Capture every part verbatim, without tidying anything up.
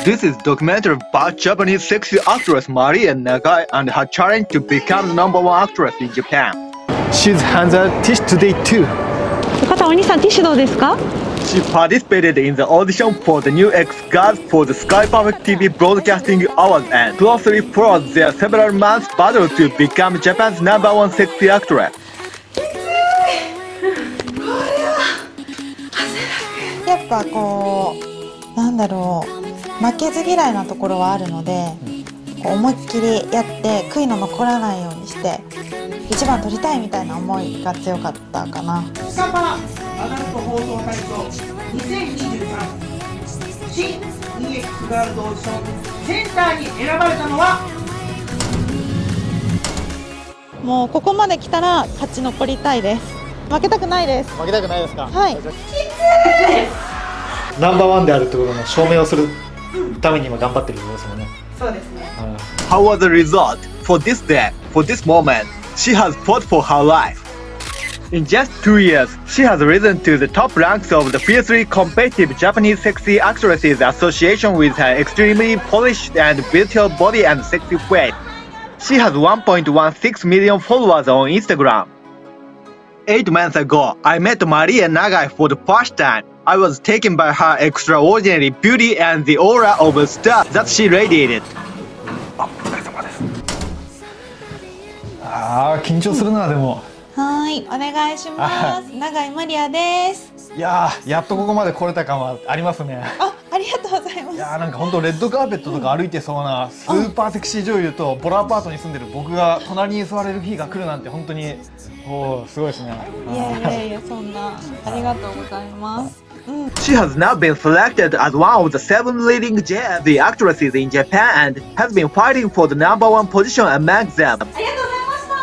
This is documentary about Japanese sexy actress Maria Nagai and her challenge to become the number one actress in Japan. She's hands out dish today too. よかった、お兄さんティッシュどうですか？ She participated in the audition for the new X-Girls for the Sky Public ティーブイ Broadcasting Awards and closely followed their several months battle to become Japan's number one sexy actress. やっぱこうなんだろう、負けず嫌いなところはあるので、こう思いっきりやって悔いの残らないようにして一番取りたいみたいな思いが強かったかな。 スカパラアダルト放送大賞にせんにじゅうさん新 イーエックス ガールズオーディションセンターに選ばれたのは、 もうここまで来たら勝ち残りたいです。負けたくないです。 負けたくないですか？ はい。 ナンバーワンであるってことの証明をするために今頑張ってるってことですもんね。 そうですね。 How was the result? For this day, for this moment, she has fought for her life. In just two years, she has risen to the top ranks of the fiercely competitive Japanese Sexy Actresses Association with her extremely polished and beautiful body and sexy face. She has one point one six million followers on Instagram. Eight months ago, I met Maria Nagai for the first time. I was taken by her extraordinary beauty and the aura of a star that she radiated. ああ、緊張するな。でもはい、お願いします。永井マリアです。 いやー、やっとここまで来れた感はありますね。 あ、ありがとうございます。 いやー、なんか本当レッドカーペットとか歩いてそうなスーパーセクシー女優とボロアパートに住んでる僕が隣に座れる日が来るなんて本当におー、すごいですね。 いやいやいや、そんなありがとうございます。 She has now been selected as one of the seven leading J L Z actresses in Japan and has been fighting for the number one position among them. ありがとうございました。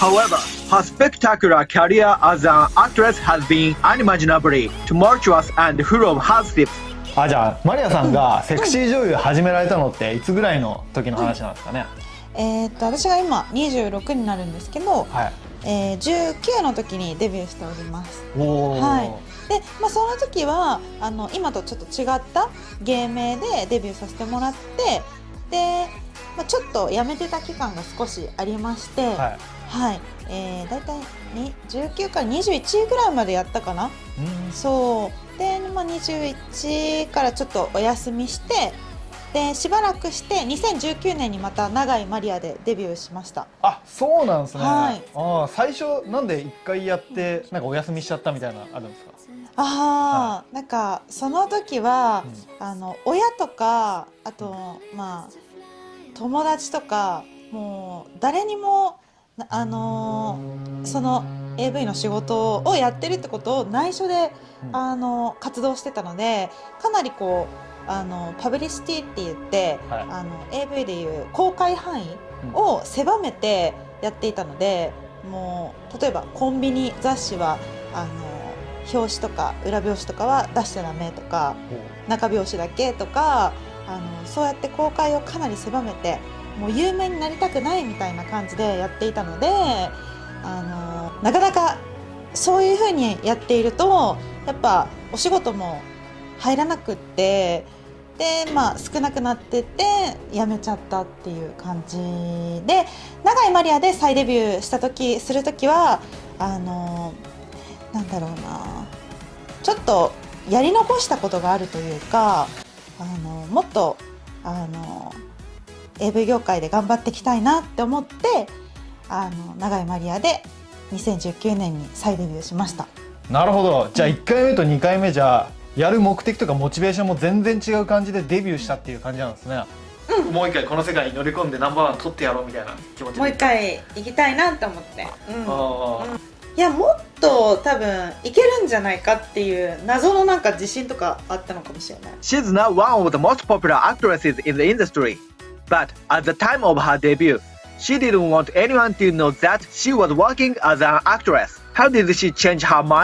However, her spectacular career as an actress has been unimaginably tumultuous and full of hardships. あ、じゃあマリアさんがセクシー女優始められたのっていつぐらいの時の話なんですかね？ えーっと私が今にじゅうろくになるんですけど、 はい、 えー、じゅうきゅうの時にデビューしております。 おー、 はい。で、まあ、その時はあの今とちょっと違った芸名でデビューさせてもらって、で、まあ、ちょっとやめてた期間が少しありまして、はい、はい、えー、だいたいじゅうきゅうからにじゅういちぐらいまでやったかな。うん、そうで、まあ、にじゅういちからちょっとお休みして。でしばらくしてにせんじゅうきゅうねんにまた永井マリアでデビューしました。 あ、そうなんですね。 はい、 あ、最初なんで一回やってなんかお休みしちゃったみたいなあるんですか？ ああ、はい、なんかその時は、うん、あの親とかあと、まあ友達とかもう誰にもあのー、その エーブイ の仕事をやってるってことを内緒で、うん、あの活動してたので、かなりこうあのパブリシティって言って、はい、あの エーブイ でいう公開範囲を狭めてやっていたので、うん、もう例えばコンビニ雑誌はあの表紙とか裏表紙とかは出しちゃダメとか、うん、中表紙だけとか、あのそうやって公開をかなり狭めて、もう有名になりたくないみたいな感じでやっていたので、あのなかなかそういうふうにやっているとやっぱお仕事も入らなくって、で、まあ、少なくなってって辞めちゃったっていう感じで、永井マリアで再デビューした時する時はあのなんだろうな、ちょっとやり残したことがあるというか、あのもっとあの エーブイ 業界で頑張っていきたいなって思って、あの永井マリアでにせんじゅうきゅうねんに再デビューしました。 なるほど。じゃあいっかいめとにかいめじゃやる目的とかモチベーションも全然違う感じでデビューしたっていう感じなんですね。うん、もう一回この世界に乗り込んでナンバーワン取ってやろうみたいな気持ちでもう一回行きたいなと思って、うん、あ、うん、 いやもっと多分いけるんじゃないかっていう謎のなんか自信とかあったのかもしれない。 She's now one of the most popular actresses in the industry, but at the time of her debut, she didn't want anyone to know that she was working as an actress. How did she change her mind?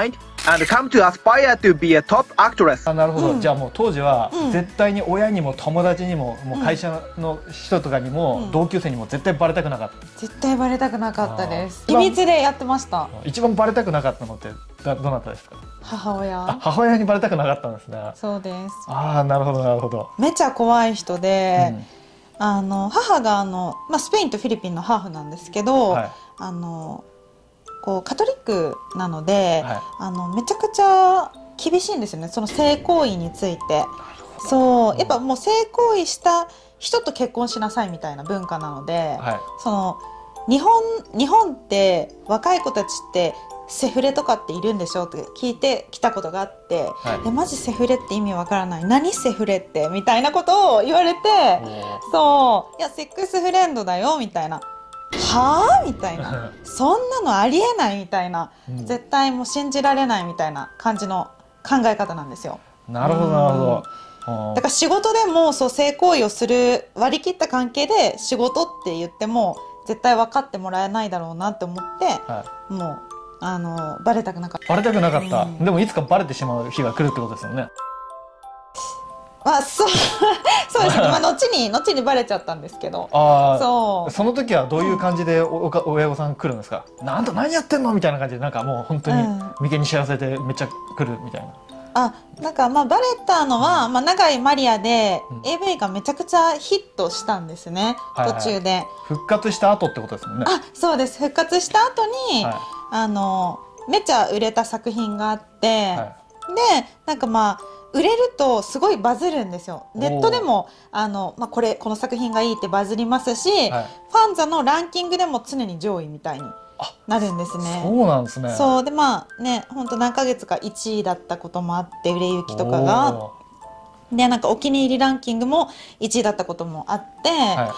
and come to aspire to be a top actress. あ、なるほど、 うん、 じゃあもう当時はうん、 絶対に親にも友達にも、もう会社の人とかにも、 うん、 同級生にも絶対バレたくなかった。 絶対バレたくなかったです。秘密でやってました。 一番バレたくなかったのってだどなたですか？ 母親。 あ、母親にバレたくなかったんですね。 そうです。 ああ、なるほどなるほど。 めちゃ怖い人で、 うん、 あの母があの、まあ、スペインとフィリピンのハーフなんですけど、はい、あのこうカトリックなので、はい、あのめちゃくちゃ厳しいんですよね、その性行為について。そうやっぱもう性行為した人と結婚しなさいみたいな文化なので、はい、その日本日本って若い子たちってセフレとかっているんでしょって聞いてきたことがあって、はい、えマジセフレって意味わからない、何セフレってみたいなことを言われて、そういやセックスフレンドだよみたいな、はあみたいなそんなのありえないみたいな、うん、絶対もう信じられないみたいな感じの考え方なんですよ。 なるほどなるほど。 だから仕事でもそう性行為をする割り切った関係で仕事って言っても絶対分かってもらえないだろうなって思って、はい、もうあのバレたくなかった。 バレたくなかった、うん、でもいつかバレてしまう日が来るってことですよね。 あ、そうそうですね、まあ、後に後にバレちゃったんですけど。 あ、そうその時はどういう感じで お, お親御さん来るんですか？なんと何やってんのみたいな感じで、なんかもう本当に眉間にしわせてめっちゃ来るみたいな。うん、 あ、なんかまあバレたのは、まあ、長井マリアで エーブイ がめちゃくちゃヒットしたんですね、うん、途中で、はいはい、 復活した後ってことですもんね。 あ、そうです。復活した後に、はい、あのめちゃ売れた作品があって、はい、でなんかまあ売れるとすごいバズるんですよ。ネットでもあの、まあ、これこの作品がいいってバズりますし、はい、ファンザのランキングでも常に上位みたいになるんですね。 そうなんですね。 そうで、まあね、本当何ヶ月かいちいだったこともあって、売れ行きとかがで、なんかお気に入りランキングもいちいだったこともあって、はい、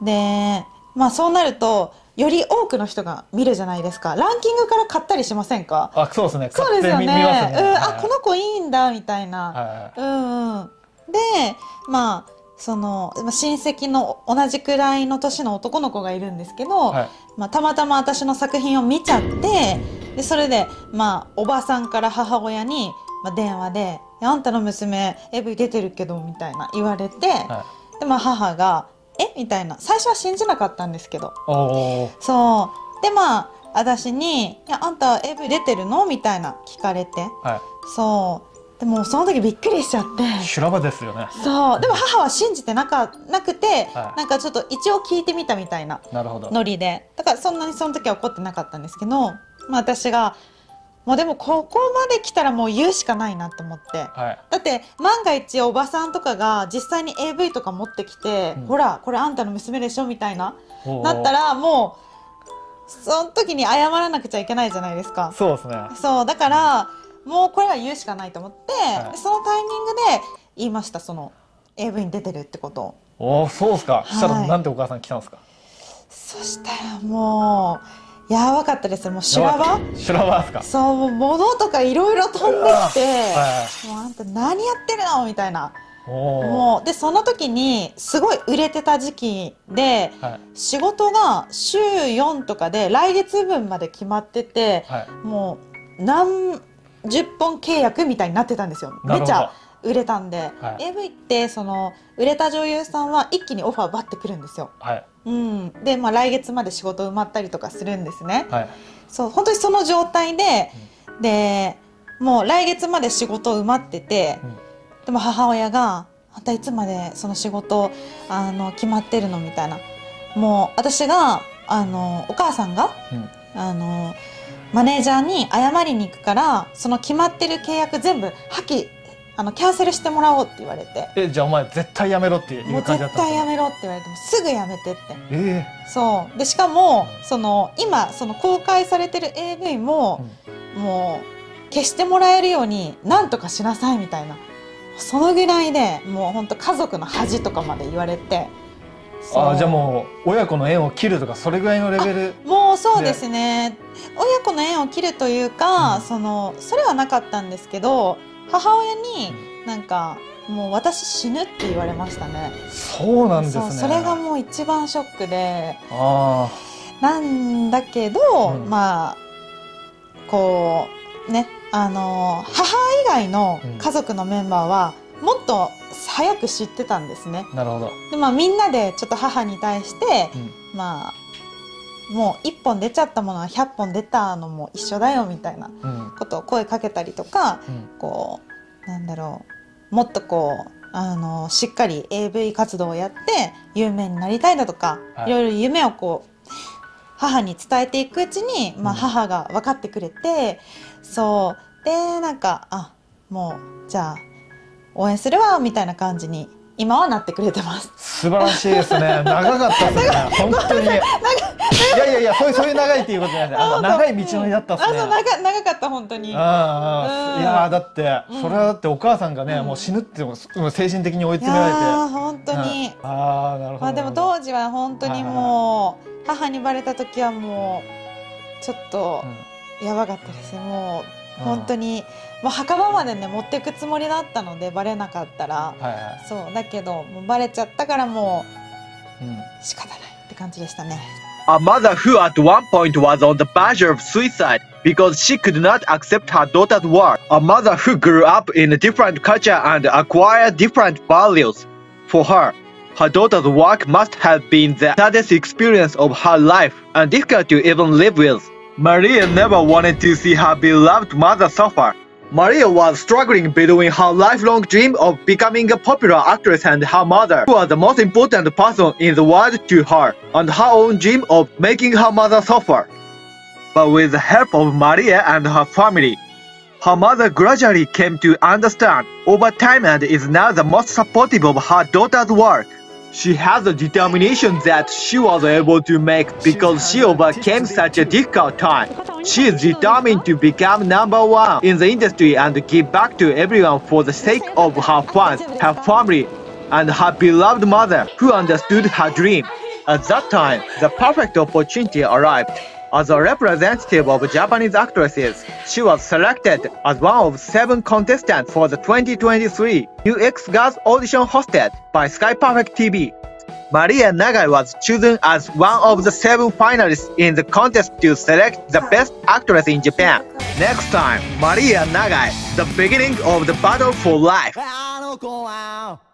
でまあそうなるとより多くの人が見るじゃないですか。ランキングから買ったりしませんか？ あ、そうですね。 そうですよね。 買ってみますね。 うん、 はい、 あ、この子いいんだみたいな。はい、うんうん。で、まあその親戚の同じくらいの年の男の子がいるんですけど、はい、まあたまたま私の作品を見ちゃって、でそれでまあおばさんから母親に、まあ、電話で「あんたの娘 エーブイ 出てるけど」みたいな言われて、はい、でまあ母が「えみたいな、最初は信じなかったんですけど、そうでまあ私に「いやあんた エーブイ 出てるの?」みたいな聞かれて、はい、そうでもその時びっくりしちゃって、 修羅場ですよね。 そうでも母は信じてなかなくて、はい、なんかちょっと一応聞いてみたみたいなノリで、だからそんなにその時は怒ってなかったんですけど、まあ、私がもうでもここまで来たらもう言うしかないなと思って、はい、だって万が一おばさんとかが実際に エーブイ とか持ってきて、うん、ほらこれあんたの娘でしょみたいななったら、もうその時に謝らなくちゃいけないじゃないですか。 そうですね。 そうだからもうこれは言うしかないと思って、はい、そのタイミングで言いました、その エーブイ に出てるってことを。 おお、そうですか。はい、したらなんてお母さん来たんですか？ そしたらもうやばかったです。もう修羅場修羅場ですか？ そう、もう物とかいろいろ飛んできて、はい、もうあんた何やってるのみたいな。もうでその時にすごい売れてた時期で、はい、仕事が週よんとかで来月分まで決まってて、はい、もう何十本契約みたいになってたんですよ。めちゃ売れたんで、はい、エーブイ ってその売れた女優さんは一気にオファーバッてくるんですよ。はい、うん、で、まあ、来月まで仕事埋まったりとかするんですね。はい、そう本当にその状態で、うん、でもう来月まで仕事埋まってて、うん、でも母親が「あんたいつまでその仕事あの決まってるの?」みたいな。もう私があのお母さんが、うん、あのマネージャーに謝りに行くからその決まってる契約全部破棄あのキャンセルしてもらおうって言われて、 えじゃあお前絶対やめろっていう感じだったんですか？ もう絶対やめろって言われてもすぐやめてって、 えー、 そうでしかもその今その公開されてる エーブイ も、うん、もう消してもらえるようになんとかしなさいみたいな、そのぐらいでもう本当家族の恥とかまで言われて。 あ、じゃあもう親子の縁を切るとかそれぐらいのレベル。 もうそうですね、親子の縁を切るというか、うん、そのそれはなかったんですけど、母親になんかもう私死ぬって言われましたね。 そうなんですね。 そ, それがもう一番ショックで、 あなんだけど、うん、まあこうねあの母以外の家族のメンバーはもっと早く知ってたんですね。 なるほど。 で、まあ、みんなでちょっと母に対して、うん、まあもういっぽん出ちゃったものはひゃっぽん出たのも一緒だよみたいなことを声かけたりとか、うん、こうなんだろう、もっとこうあのしっかり エーブイ 活動をやって有名になりたいだとか、はい、いろいろ夢をこう母に伝えていくうちに、まあ、母が分かってくれて、うん、そうでなんかあもうじゃあ応援するわみたいな感じに今はなってくれてます。 素晴らしいですね。長かったですね。本当に。いやいやいや、そういうそういう長いっていうことじゃないです。あの長い道のりだったですね。 あ、そう長長かった本当に。 ああ、いやだってそれはだってお母さんがね、もう死ぬっても精神的に追い詰められて。 本当に。 ああ、なるほど。 まあでも当時は本当にもう母にバレた時はもうちょっとやばかったですね。もう本当に。もう墓場までね持っていくつもりだったのでバレなかったら、はいはい、そうだけどもうバレちゃったからもう、うん、仕方ないって感じでしたね。 A mother who at one point was on the verge of suicide because she could not accept her daughter's work. A mother who grew up in a different culture and acquired different values. For her, her daughter's work must have been the saddest experience of her life and difficult to even live with. Maria never wanted to see her beloved mother suffer. Maria was struggling between her lifelong dream of becoming a popular actress and her mother, who was the most important person in the world to her, and her own dream of making her mother suffer. But with the help of Maria and her family, her mother gradually came to understand over time and is now the most supportive of her daughter's work. She has a determination that she was able to make because she overcame such a difficult time. She is determined to become number one in the industry and give back to everyone for the sake of her fans, her family, and her beloved mother who understood her dream. At that time, the perfect opportunity arrived. As a representative of Japanese actresses, she was selected as one of seven contestants for the twenty twenty-three New X Girls audition hosted by Sky Perfect T V. Maria Nagai was chosen as one of the seven finalists in the contest to select the best actress in Japan. Next time, Maria Nagai, the beginning of the battle for life.